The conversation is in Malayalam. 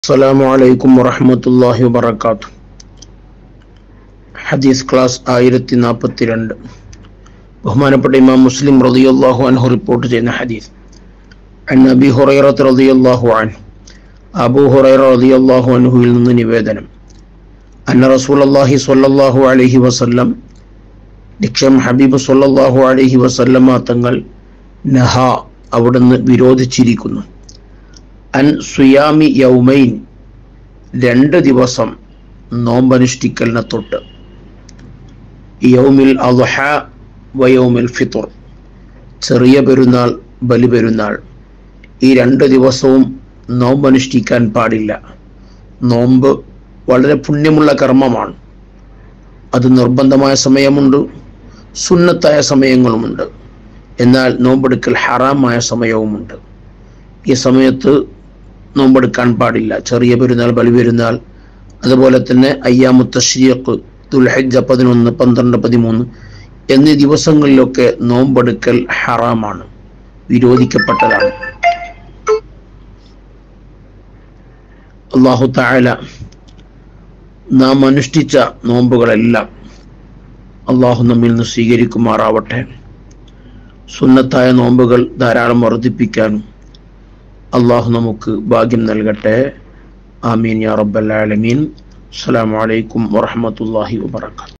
അസ്സലാമു അലൈക്കും വറഹ്മത്തുള്ളാഹി വബറകാതുഹു. ഹദീസ് ക്ലാസ് 1042. ബഹുമാനപ്പെട്ട ഇമാം മുസ്ലിം റളിയല്ലാഹു അൻഹു റിപ്പോർട്ട് ചെയ്യുന്ന ഹദീസ്. അൻ അബീ ഹുറൈറ റളിയല്ലാഹു അൻഹു, അബൂ ഹുറൈറ റളിയല്ലാഹു അൻഹുവിൽ നിന്ന് നിവേദനം. അന്ന റസൂലുള്ളാഹി സ്വല്ലല്ലാഹു അലൈഹി വസല്ലം, നിശ്ചയം ഹബീബ് സ്വല്ലല്ലാഹു അലൈഹി വസല്ലമ തങ്ങൾ നഹ, അവിടുന്ന് വിരോധിച്ചിരിക്കുന്നു. അൻ സുയാമി യൗമൈൻ, 2 ദിവസം നോമ്പനുഷ്ഠിക്കലിനെ തൊട്ട്. യൗമിൽ അദ്ഹ വ യൗമിൽ ഫിത്ർ, ചെറിയ പെരുന്നാൾ, ബലി പെരുന്നാൾ, ഈ 2 ദിവസവും നോമ്പനുഷ്ഠിക്കാൻ പാടില്ല. നോമ്പ് വളരെ പുണ്യമുള്ള കർമ്മമാണ്. അത് നിർബന്ധമായ സമയമുണ്ട്, സുന്നത്തായ സമയങ്ങളുമുണ്ട്. എന്നാൽ നോമ്പെടുക്കൽ ഹറാമായ സമയവുമുണ്ട്. ഈ സമയത്ത് നോമ്പെടുക്കാൻ പാടില്ല. ചെറിയ പെരുന്നാൾ, ബലി പെരുന്നാൾ, അതുപോലെ തന്നെ അയ്യാമു തശ്രീഖ്, ദുൽഹിജ്ജ 11, 12, 13 എന്നീ ദിവസങ്ങളിലൊക്കെ നോമ്പെടുക്കൽ ഹറാമാണ്, വിരോധിക്കപ്പെട്ടതാണ്. അല്ലാഹു തആല നാം അനുഷ്ഠിച്ച നോമ്പുകളെല്ലാം അല്ലാഹു നമ്മിൽ നിന്ന് സ്വീകരിക്കുമാറാവട്ടെ. സുന്നത്തായ നോമ്പുകൾ ധാരാളം വർദ്ധിപ്പിക്കാനും അല്ലാഹു നമുക്ക് ഭാഗ്യം നൽകട്ടെ. ആമീൻ യാ റബ്ബൽ ആലമീൻ. അസ്സലാമു അലൈക്കും വറഹ്മത്തുള്ളാഹി വബറകാതുഹു.